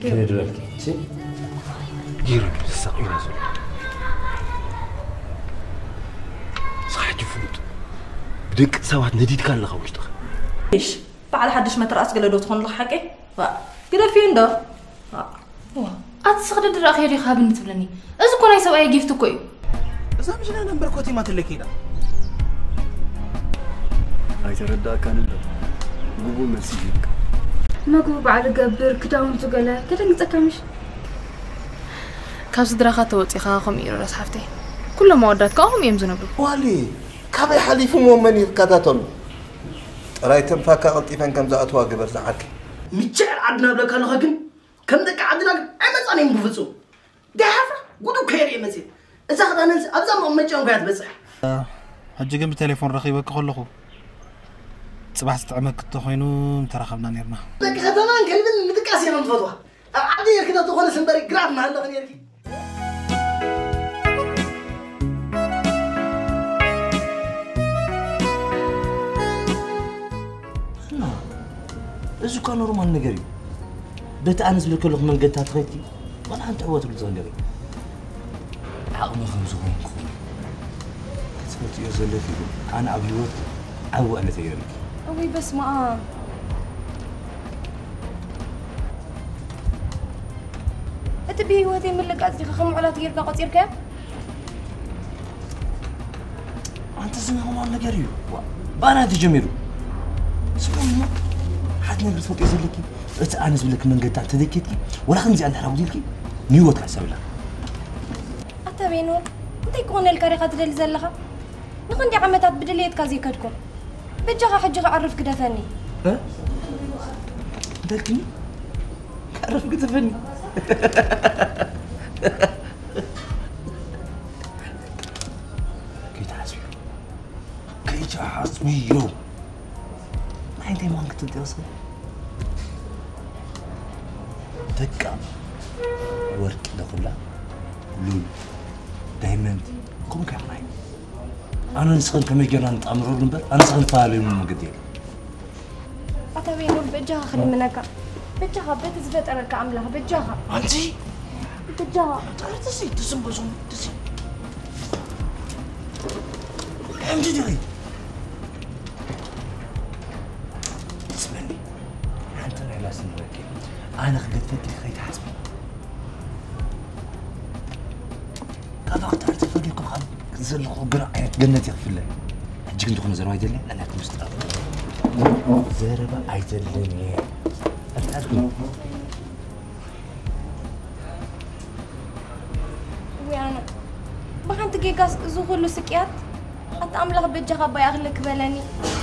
كيدرك شي جيرو السقي راسو صح جفوت بدك سوات نديت كان لها وش تخ ايش بعد حدش ما تراس قال له تكون لحقه كده فين ده أتصدق الأخير يخابن تبلني إذا كنا يسوي أي جيفت كوي إذا مش أنا نمبر كوتي ما تلكينا هاي تردى كان له قبول مسيجك ما قبول على قبر كداون تقوله كده نتكلمش كابس درخات توتي خاهم يرو راس حفتي كل ما ودات كاهم يمزون بلو والي كابي حليف مؤمن يتكاتاتون رايتم فاكا قطيفا كم زعتوا قبر زعك متشعر عدنا بلا كان خاكن كم دك عدنا أمس أنا مبفصو دافع قدو كيري مسير إذا خدنا ننسى أبزا ما مجان قاعد بس حجي جنب تليفون رخيبك خلقو صباح استعمك تخوينو ترخبنا نيرنا لك هذا كلمة متكاسي من فضوها عادي كده تقول سنبري جراب مع الله غنيركي إذا كان رومان نجري بتأنس لكل من قد تغيتي ولا أنت عوات بالزنجري عقم خمسون خون كتبت يا زلتي أنا أبيوت أو أنا تيرك أوي بس ما أتبي وهذه من لك أصدق خم على تيرك قصير كم أنت سمع رومان نجري بأنا تجميرو سمع حد نقدر تفوت يا زلتي أتأنس لك من قد تذكرتي ولا خمسة أنت حاولتي نيوت حسب الله أتبينون أنت يكون الكاريكة تدل زلها نكون دي عمتات بدليت كازي كدكم بجها حجها أعرف كده فني ها؟ دلتني؟ أعرف كده فني كي تحسبي يوم ما عندي ما كنت بدي أصل دكا ورك دخلها لول دايماً كم كعماي أنا نسخن كم يجينا نتأمر نبر أنا نسخن فعلي من مقدير أتبينون بجها خلي منك بجها بتزبط أنا كعملها بجها أنتي بجها تعال تسي تسم بزون تسي أمتى دقي اسمعني أنت لا سنوك أنا خليت فكري خيط حسبي هذا وقت عرفت فكركم خل زلقوا قرع جنتي في الله حجي كنت خلنا زرواي دلني أنا كنت مستقبل زربا عيدلني أتعرفون ويانا ما أنت جيجاس زغلو سكيات أتعملها بجها بياغلك بلاني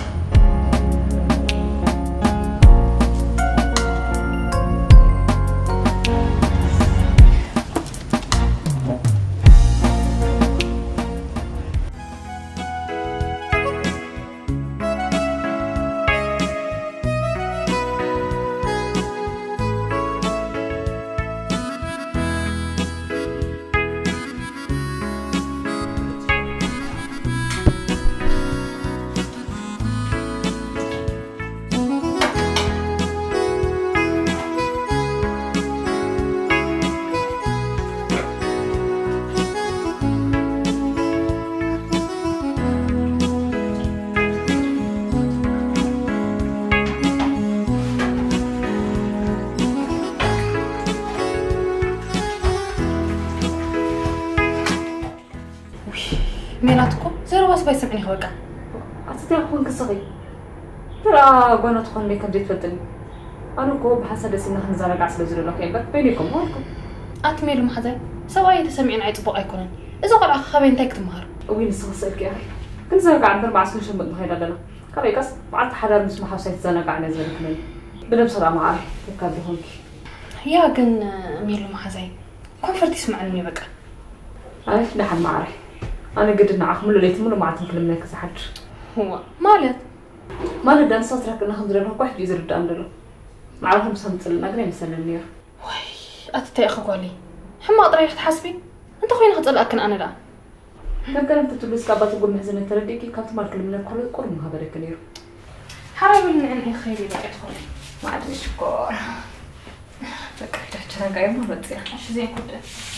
ميلاتكم زيرو بس بيسمعني خوكا أستطيع أكون كصغي ترى قانا تخون لي كم جيت فتني أنا كوب بحسد سنة خنزارة قاعد سلزر لك يبقى بينكم هونكم أكمل محزن سواء تسمعين عيد بقى يكونن إذا قال أخ خبين تك تمهر وين الصغير يا أخي كنت زرق عند 4 سنين شنبت مهيدا لنا كبيكس بعد حدا مش محاوسة تزنق عن زرق مني بدنا بصراحة معي وكاد هونك يا كن ميلو محزن كم فرد يسمعني بقى أي نحن معي أنا قد نعخمله ليت منو ما عتم كلمنا كسحج هو مالت ده نصوت رك إنه خمسة لهم واحد يزرد داندلو معهم سمت المغرب مثلا النير وي أتتي أخوك علي حما أطرح تحسبي أنت خوين خطأ لكن أنا لا كم كلام تتلبس كابات تقول محزنة ترديكي كانت مارك كلمنا كل قرن هذا الكنير حرام إن خيري بقى تخوني ما أدري شكور فكرت عشان قايم ما بتصير اش زي كده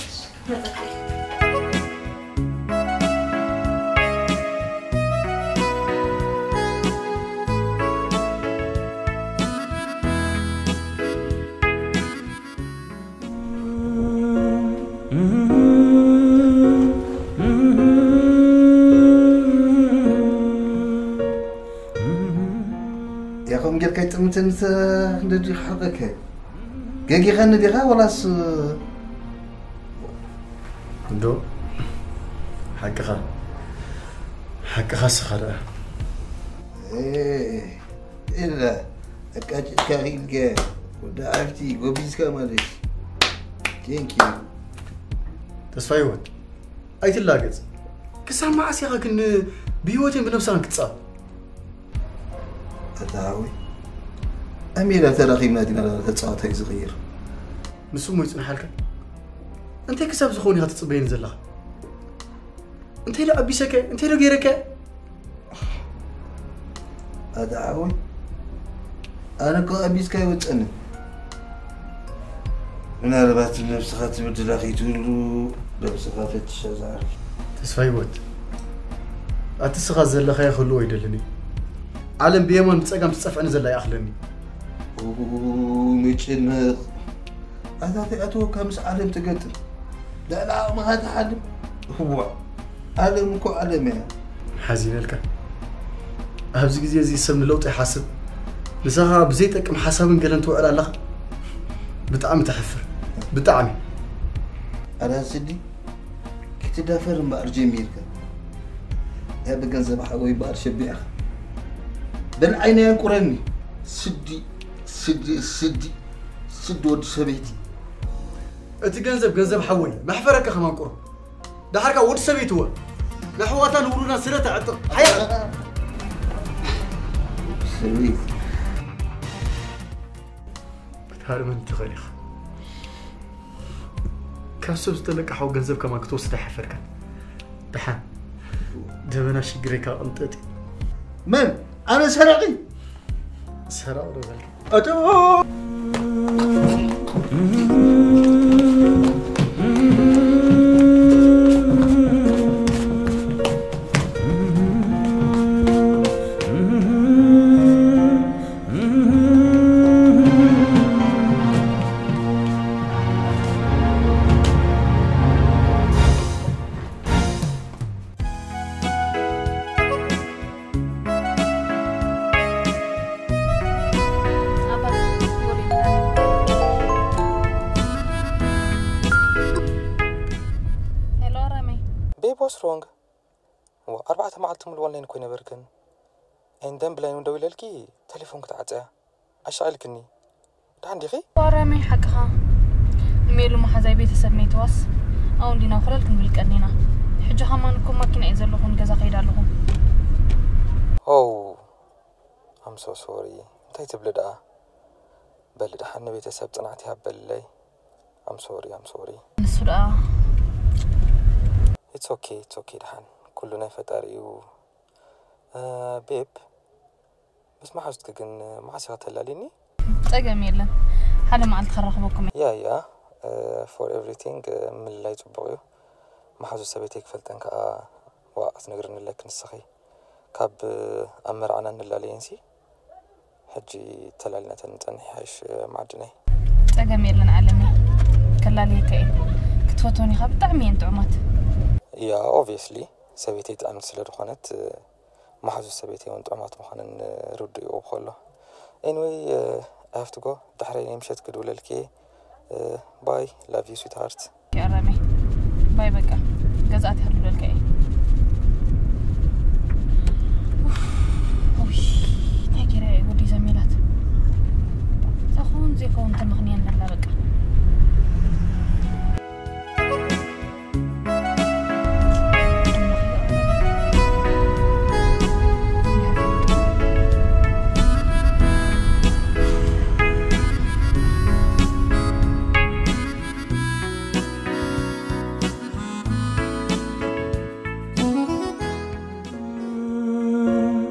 يا أخو مجرد كي تمتنت ندي حقك جاكي غنى ديها ولا دو حقها سخرة إيه إلا كاغيل جا ودا عرفتي قبيز كامالش تينكيو تسفايوت أي تلاقز كسام مع سياقة كن بيوتين بنفسان كتصاب أتعاوي أميرة تراخي مادينا لا تتصاعد هاي صغير نسو مو يصنع حالك أنت كساب زخوني هتتصبين زلها أنت لا أبيسك أنت لا غيرك أتعاوي أنا كو أبيسك وتأنى من هربات النفس خاتم الدلاخي تولو لبس خافت الشزار تسفايوت أتسغى زلها يخلو يدلني عالم بيمون بتصقم تصف أنا زلا يأخلني وميتشن هذا في أتوقع مس عالم تقتل لا ما هذا عالم هو عالم كو عالم يا حزين لك أبز جزية زي سمن لوط يحاسب نزاها بزيتك محاسب قال أنتو على الله بتعم تحفر بتعمي أنا سدي كنت دافر ما أرجع ميركا هذا جنزب حوي بار شبيخ بالعين ينقرني سدي ود سبيتي أنت جنزب حوي ما حفرك خمان قر ده حركة ود سبيت هو نحواتنا نورنا سرت عطر حياة سبيت بتهارم أنت خليخ كم سبت لك حو جنزب كمان كتوس ده حفرك دحان دمنا شجريكا أنتتي من أنا سرقي سرق رجلك أتو What's wrong? وأربعة معلتهم الوالين كوينة بركن عندن بلاين ودوي للكي تليفون كتعجع أشغلكني ده عندي خي ورامي حقها ميلو ما حزاي بيت سميت واس أو دينا خلالكم بالكنينا حجها ما نكون ما كنا إذا لهم جزا خير لهم Oh I'm so sorry انتي تبلد بلد حنا بيت سبت أنا عتيها بالله I'm sorry السرعة It's okay دحان كلنا فتاري و بيب بس ما حاجتك كن ما عسى تلاليني جميل هذا مع التخرج بكم يا for everything من اللي يتبغيه ما حاجة سبيتك فلتنك وقت نقرن لك نسخي كاب أمر عنا نلالينسي حجي تلالينا تنتني حيش معجني جميل نعلمي كلالي كي كتفوتوني خاب تعمين تعمت يا obviously سبيتي تعمل سلر خانت ما حاجة سبيتي وانت عمات مخانن ردي أو خلا anyway I have to go دحري مشيت كدول الكي باي love you sweetheart يا رامي باي بقى جزعت حلول الكي تاكيري ودي زميلات تخون زي كون تمغنيا نلا بقى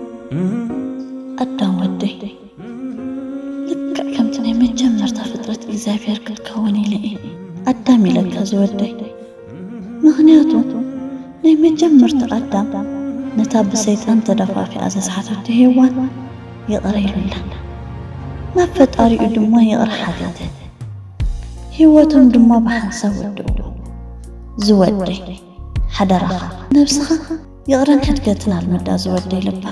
أدام ودي لك كم تني من جمرة فترة إغزابير كالكوني لي أدامي لك زودي مغنياتو ناي مجمر تقدم نتاب سيطان تدفع في أساس حتى تهيوان يقريل الله ما فتاري دما يقر حديده هيواتهم دما بحنسا ودو زودي حدرخا نفسها يقرن حدقتنا المدى زودي لبا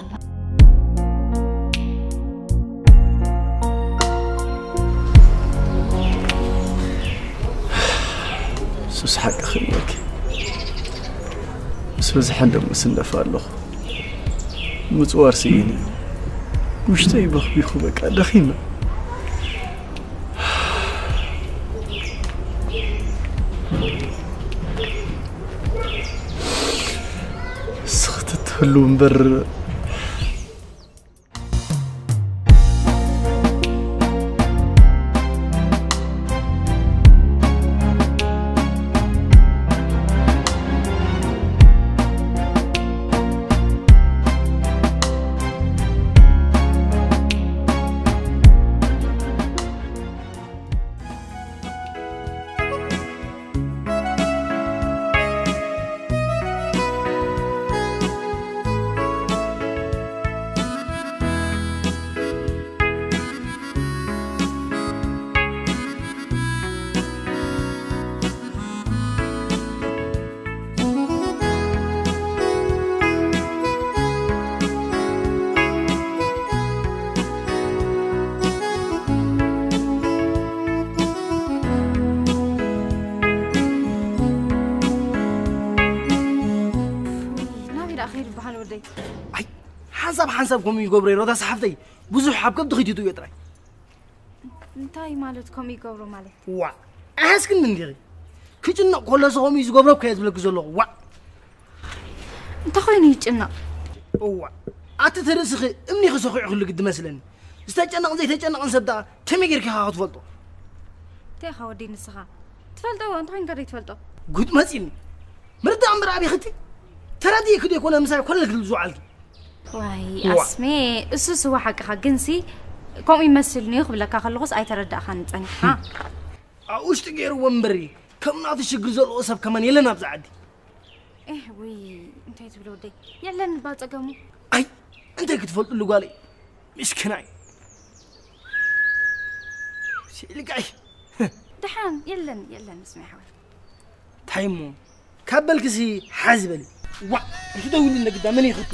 سوس حق خليك بس حندم مسنف الله متوار سيني وش تيبخ بيخو بك دخيمة سختت هلو مبرر حسب كم يقبري رودا صحفتي بزح حبكم تخيتي تو يطري انتاي مالتكم يقبروا مالت وا احسكن من دغي كيجنا كل سوم يقبروا كيز بلك زلو وا انت خويني يجنا وا اتترسخي امني خسخي كل قد مثلا استجنق زي تجنق نسبدا كم يغيرك ها تفلطو تي خودي نسخه تفلطو انت وين قريت تفلطو قد مزين مرد امرابي ختي ترادي كدي يكون مساي كل قد زوالك واي اسمي اسس هو حقها جنسي كم يمثلني يخبلك خلص اي تردأ خانصني ها اوش تغير ومبري كم ناطي شغل زلو سب كمان يلنا بزعدي ايه وي انت تبلو ودي يلن باصقمو اي انت كتفلط له قالي مسكناي سيلقاي دحان يلن اسمي حاول تايمو كبلكسي حازبلي وا انت دولي لنا قدامني يخطي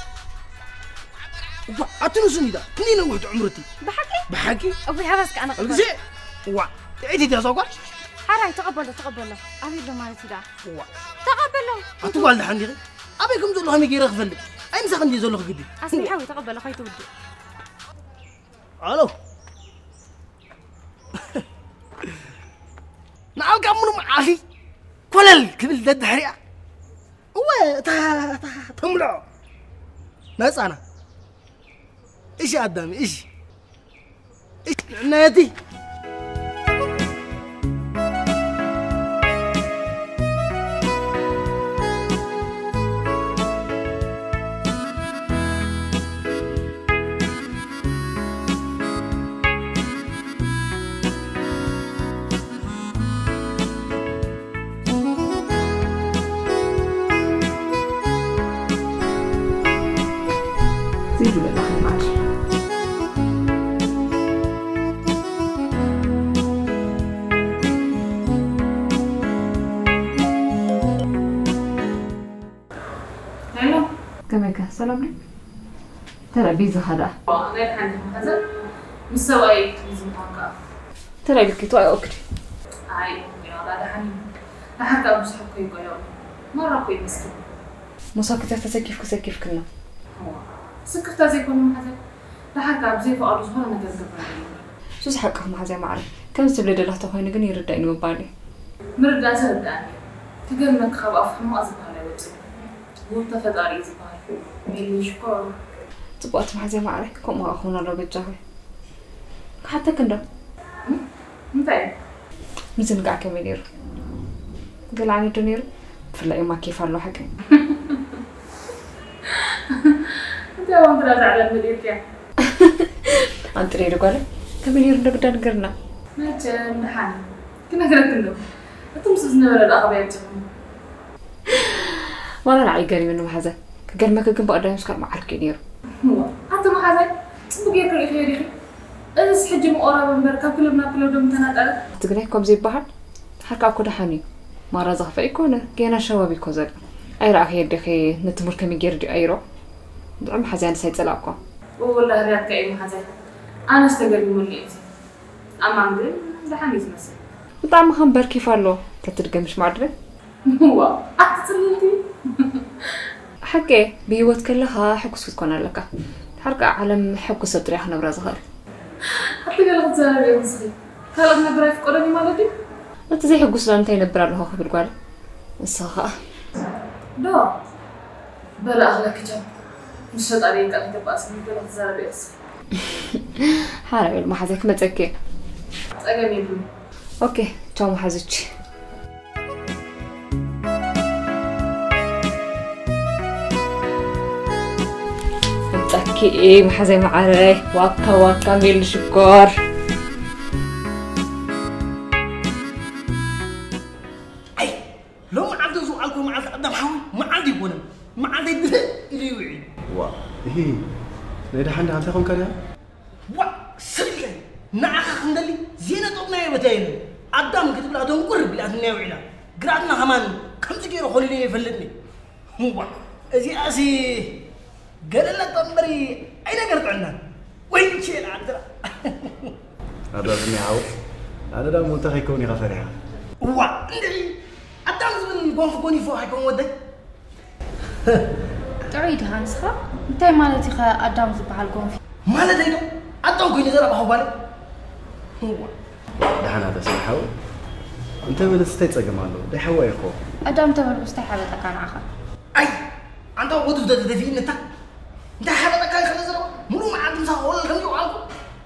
أتنسوني ده كنين وحد عمرتي بحكي أبوي حبسك أنا قبل زين وا عيدي ده سوقا حراي تقبله أبي له مالتي ده وا تقبله أتوال ده عندي أبيكم زلوا هم يجي رغفل أي مسخن دي زلوا قدي أصلي حاول تقبله خيط ودي ألو نعم كملوا معي كلل كبل ده حريقة هو تملع ناس أنا إيش قدامي إيش نادي زيدوا لله معاش هلو كمك سلام ترى بيزا هذا غير عندي هذا مسوي بيزا هكا ترى بكيتو اي اوكي هاي يا هذا حنين لحد ابو صحابك يقولوا مره كوي مسكين مساكتة تسكيف كنا سكرتا زي كل حدا لحد ابو زي فقالوا زهره نقدر قبل شو حقهم هذا معرف كم سبلد الله تخوين غني يرداني مبالي مردا سرداني تقلنا خاب افهم ازبها لا وجه هو تفضاري زبال ميلي شكر تبقى مع زي معرف كم اخونا لو بجاوي حتى كندا متى مزن قاع كمينير قال عني دنير فلا ما كيف الله حكي انت وين بلا على المدير كيا انت ريد قال كمينير نقدر نقرنا ماشي نحن كنا قلت أنتم سزنا ولا لا أبيتهم ولا رعي قريب إنه محزن قال ما كان بقدر يمسك مع حركة نير هو حتى محزن بقي يكره خيري إذا سحج مقرب من بركة كلنا دم تنادل تقولي كم زي بحر حركة كده حني ما رزق فيكونه كينا شوابي كوزر أي رأي يدخي نتمر كم يجرد أيرو دعم حزين سيد سلاقه والله رأيك أي محزن أنا استقل من اللي أما عندي ده حني مثلا طعم خمبر كيف قالوا تترجم مش معدري هو أحسنتي حكي بيوت كلها حكوا سكونا لك حركة عالم حكوا صدري إحنا برازهر حتى قال غزالة يا صغير هلا نبرة في قرني مالدي أنت زي حكوا سلام تين نبرة له خبر قال الصراحة لا بلا أغلى كجام مش طريقة أنت بس نقول غزالة بس حارب ما حزك ما تزكي أجمل أوكي تشو ما حزتش تحكي إيه محزي معاي واقع ميل شكر أي لو ما عندي سؤالكم مع أدم حاول ما عندي قولم ما عندي دل اللي وعي وا إيه نيدا حد عن تكون كذا وا سرقة نعخ خندلي زينة طبنا يبتين أدم كتب لا دون قرب لا تناوينا قرأنا كمان كم تجيرو خليني يفلتني وا أزي قال لك تمري أين قرت عنا وين شيء عندنا هذا مني عاو هذا ده منتهى كوني غفرها وا ندري أدم زمن كوني فوق حيكون ودي تعيد هانسخة انتي مالتي خا أدم زبحال كونفي مالتي دو أدم كوني زرع بحوالي دحنا هذا سمحوا أنت ولا ستيت أجمعله ده حوا يخو أدم تمر مستحيل تكان آخر أي أنت وقت ده في نتا ده حاجة كاي خلنا زرع منو ما عندهم سهول كم يو عالكو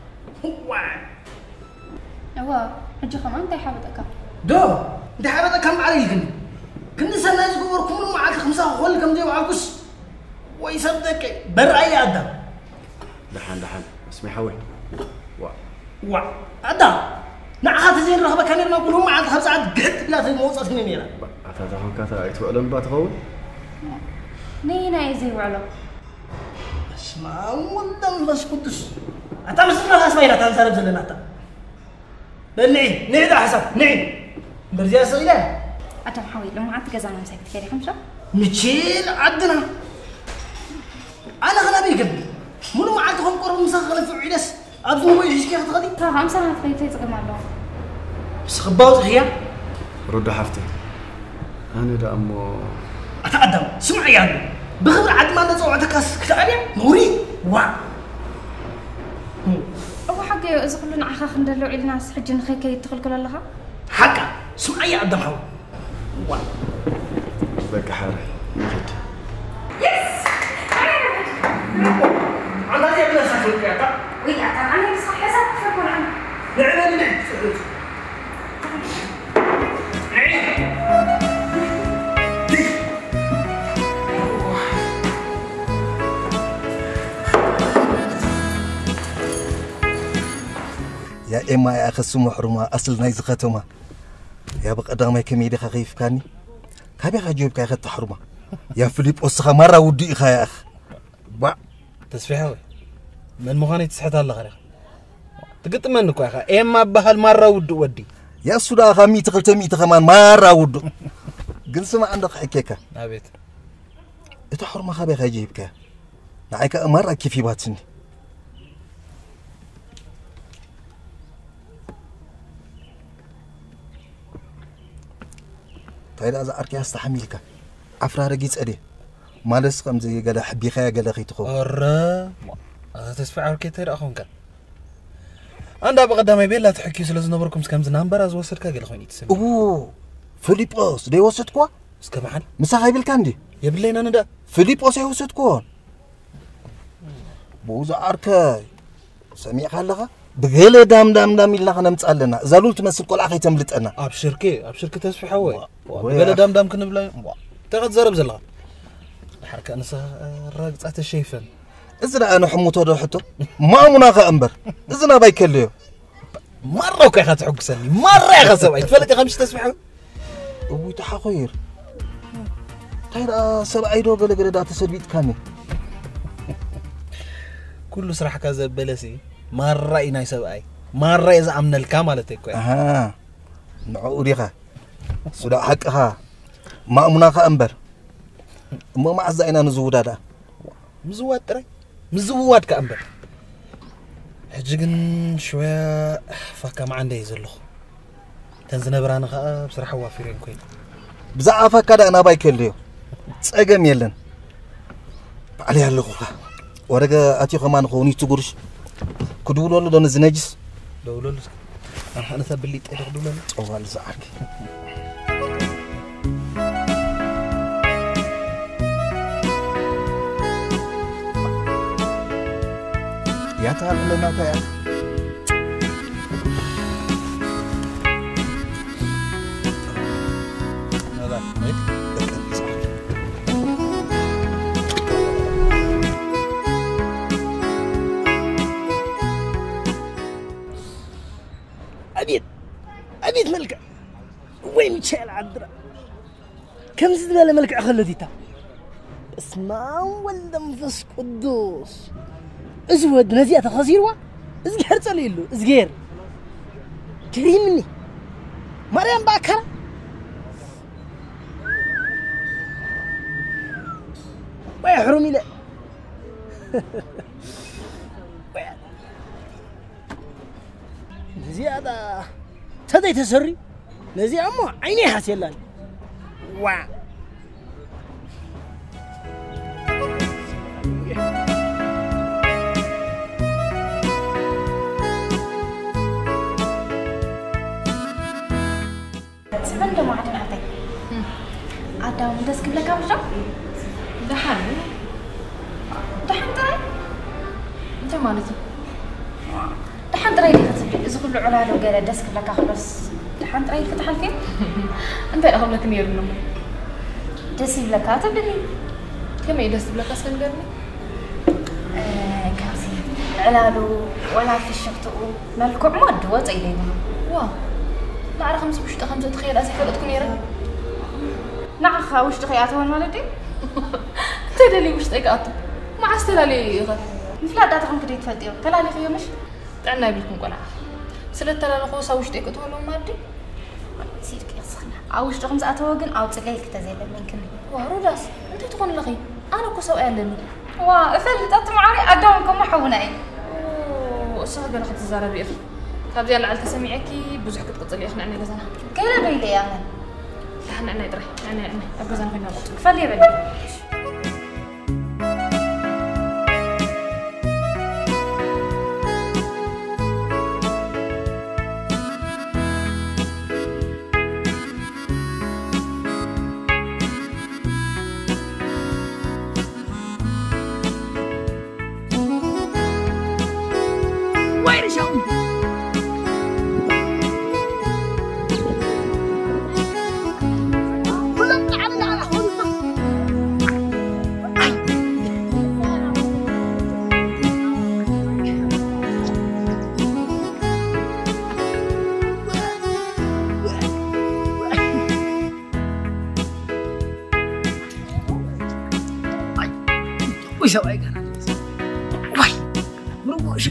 هو حجة كمان انتي حابة تكان ده حاجة كم عليه كن سنة يقول كم ما عندك خمسة هول كم يو عالكوس ويصدق برأي أدم دحن اسمي حوي وا أدم نعها تزين رهبة كان ما يقولون ما عندك خمسة عاد قد لا تموت أصلا ميرا أتذكر كذا يتوعلم باتغول نينا يزي وعلو اسمع ودم بس قدس أتى مسنا اسمعي لا تنسى رجلنا أتى بلعي نعيد حسب نعيد برجع سويله أدم حوي لما عاد جزانا مسكت كذي خمسة متشيل عدنا أنا غنى بيقبل منو ما عندهم قرب مسخلة في عيدس أبزو ما يجيش كيف تغدي صراحة خمسة أنا تخيل تقمع له بس خباوت خيا رد حفتي أنا ده أمو أتقدم سمع يعني بخبر عد ما نتصوعتك كتابي نوري وا هو حقي إذا كلنا عخا خندلو على الناس حج نخي كي يدخل كل الله حقا سمع يا أدم حو وا بك حاري نخد يس أنا يا ابن سافر كذا ويا أنا بس حسب فكر عنه نعم يا إما يا أخي سمو حرمة أصل نايز ختمة يا بق أدامي كميدي خفيف كاني كابي خجيب كاي خت حرمة يا فيليب أسخة مرة ودي إخا يا أخ با تسفيحوي من مغاني تسحت الله غريق تقط منكو يا أخي إما بهال مرة ودي يا سودا أخا ميت غلت ميت كمان مرة ودو قل سمع عندك حكيكا نابيت إتو حرمة خابي خجيب كا نعيك مرة كيفي باتني طيب إذا أركي أستحملك عفرا رجيت أدي ما لسقم زي قال حبي خيا قال أخي تخو أرى تسفع أركي تير أخون كان أنا بقدام يبي لا تحكي سلسلة نبركم سكام زنام براز وصل كاجل خويني تسمع أوه فيليبوس ده وصلت كوا سكمان مساعي بالكاندي يبلين أنا ده فيليبوس وصلت كوا بوز أركي سميع خلها بغير دام إلا خنا متسألنا زالول تمسك كل أخي تملت أنا أبشركي تسفح هواي بغير دام كنا بلا تاخد زرب زلها الحركة أنا راجعت الشيفن إذا أنا حموت وده حتى ما مناخ أمبر إذا أنا بيكليه مرة وكي تحقسني مرة يا سبعي تفلت يا خمس تسبحوا أبوي تحقير تاير سبعي دو قال دا تسبيت كامي كل سرح كذا بلسي مرة إناي سبعي مرة إذا عمنا الكاملة أها نعوريها سودا حقها ما مناخ أمبر ما معزينا نزود هذا مزود ترى مزود كأمبر حجقن شوية فكا ما عندي يزلخ تنزل برانا خا بصراحة وافرين كوين بزعف كذا أنا بايكليو تسأجم يلن عليها اللغة ورجع أتي كمان خوني تقولش كدولو لو دون زنجس دولو أنا ثبليت إيه دولو أول زعك يا تعال لنا تعال هذا ميت أبيت ملكة وين شال عذرا كم زبالة ملكة خلديتها بس ما ولد منفس قدوس ازود نزيات خزيروا ازغير صليلو ازغير كريم مني مريم باكر ويحرمي له زيادة تدي تسري نزي أمو عيني حسيلان وا سبحان الله ما عدنا عتك عدا ومدس قبل كم شهر دحن ترى أنت مالتي دحن ترى إذا كل علالو قال دس قبل كخلص دحن ترى فتح الفيلم أنت أخذ لك نير منهم دس قبل كاتب لي كم يدس قبل كاسكن قرني كاسي علالو ولا في الشقطو مالكم مد وطيلين وا لا على خمسة تخيل أسي فلتكم يرن نعخا وش تخياتون والدي تدلي وش تقاطب ما استلالي غد مفلا داتكم كده يتفديو تلالي خيو مش تعنا يبلكم قناع سلت تلالي خوصا وش تقاطوا لهم مادي سيرك يا صخنا عاوش تقوم زاتوغن او تليل كتزيل منكن وروداس انت تكون لغي انا كو سو اعلن وا افلت اطمعاري ادونكم محوناي وصها قال خد الزرابي اخي كابدي على تسمعكي بزح كتقطلي اخنا عندنا غزنا كلا بيلي انا احنا عنا يدري عنا ابغزنا فينا قط فلي بدي ويسوي كان واي مروش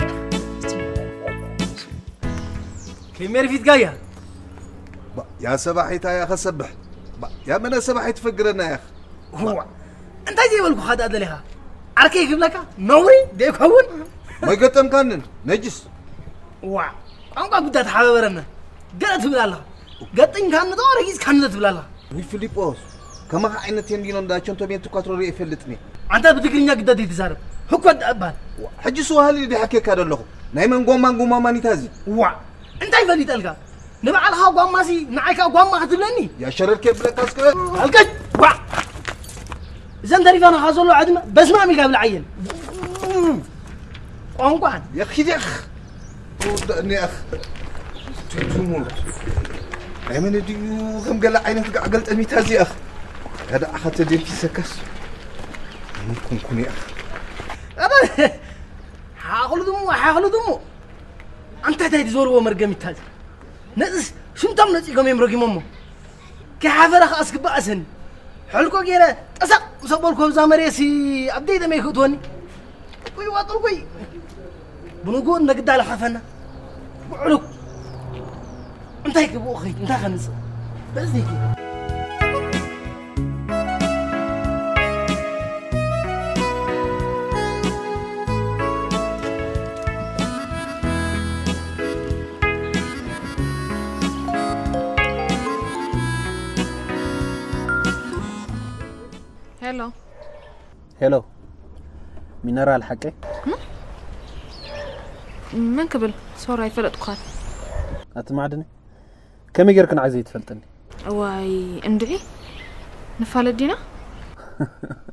كيمير فيت جايه يا سبحي تا يا اخي سبح يا من سبحي تفقرنا يا اخي هو انت زي بالكو هذا ادلها عركي يجيب لك نوري ديك هون ما يقتم كانن نجس وا انقا بدات حبرنا قالت بلاله قطن كان دور يز كان تبلاله وي فيليبوس كما عينت يندينو داچون تو بيت كواترو يفلطني انت بتقرينيا قداد يتزارب هكو ابال حجي سؤال اللي حكيك هذا نايمن غوما ماني تازي وا انت يفلي تلقى نبع لها غوماسي نعيك غوما خدلني يا شرر كيف لك اسكت القج وا زندري فانا خازلو عدم بس ما عمل قبل عين قنقان يا اخي يا اخ ودني اخ تموت نايمن ديو كم قال عينك عقلت امي تازي اخ هذا اخذت دي في سكس ممكن كوني اخ حاخلو دمو أنت تهدي زور ومرجم التاج نقص شو متم نسي كم يمرجم أمه كحافر أخ أسك بأسن حلقو جيرة أسق مصبولكم زامريسي أبدي ده ما يخدوني كوي واطل كوي بنقول نقد على حفنا بعلق أنت هيك أبو أخي أنت خنص بس هيك هلو هلو مينرال حقي من قبل صورة يفلت قال أتمعدني كم يجرك أنا عايز يتفلتني واي اندعي نفال الدينا